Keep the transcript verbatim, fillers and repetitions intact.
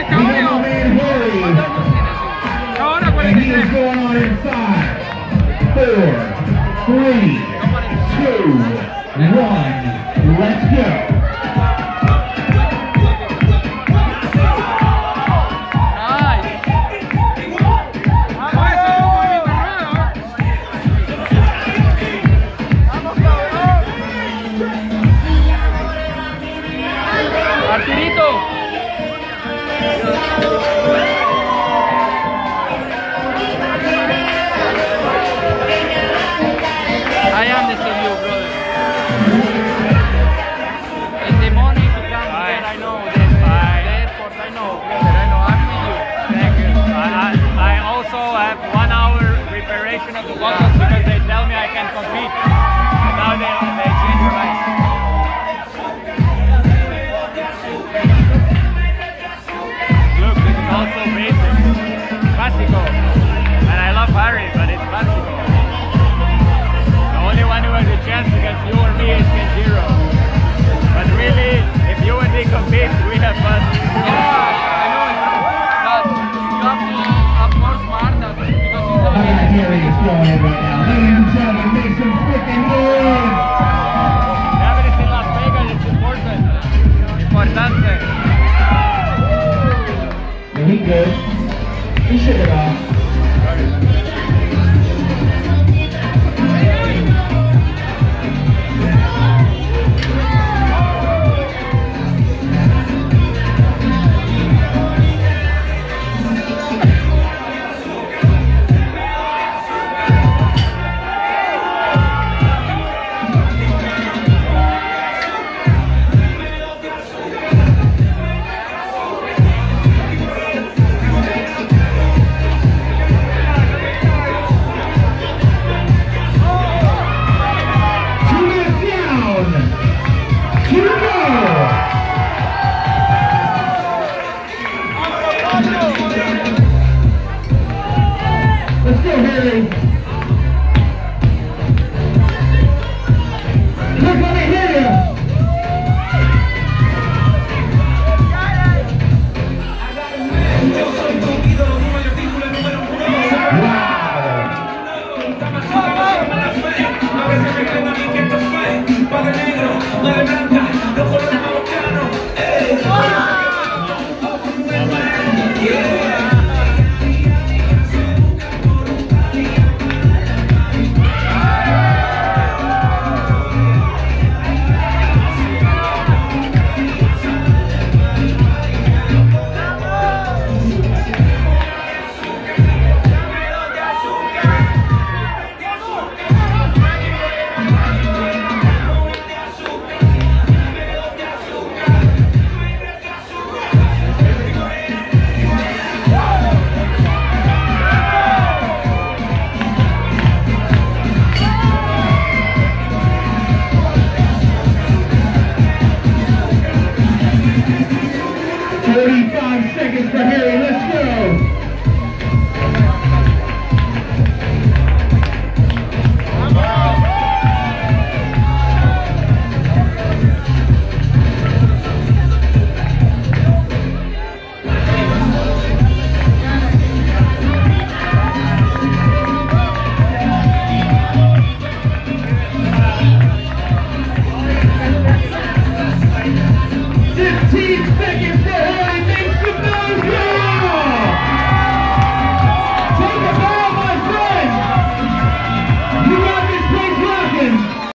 ¡Eh, caballo! Ahora por el que Four, three, two, one, let's go. I understand you, brother. In the morning to come here, I know that the airport, I know, brother, I know, I'm with you. Thank you. I, I, I also have one hour preparation of the bottles because they tell me I can compete. And now they, they change their mind. Look, this is also basic. Básico. And I love Harry, but it's básico. The only one who has a chance against you or me is Kenjiro. But really, if you and me compete, we have fun. Yeah, I know, but you have to have more smart than because it's Look at Harry is going in right now. Ladies and gentlemen, make some freaking noise! Everything in Las Vegas is important. Importante. Yeah, he good. He shook it off. Let's go, Harry. Look, let me hear you. forty-five seconds for Harry, let's go!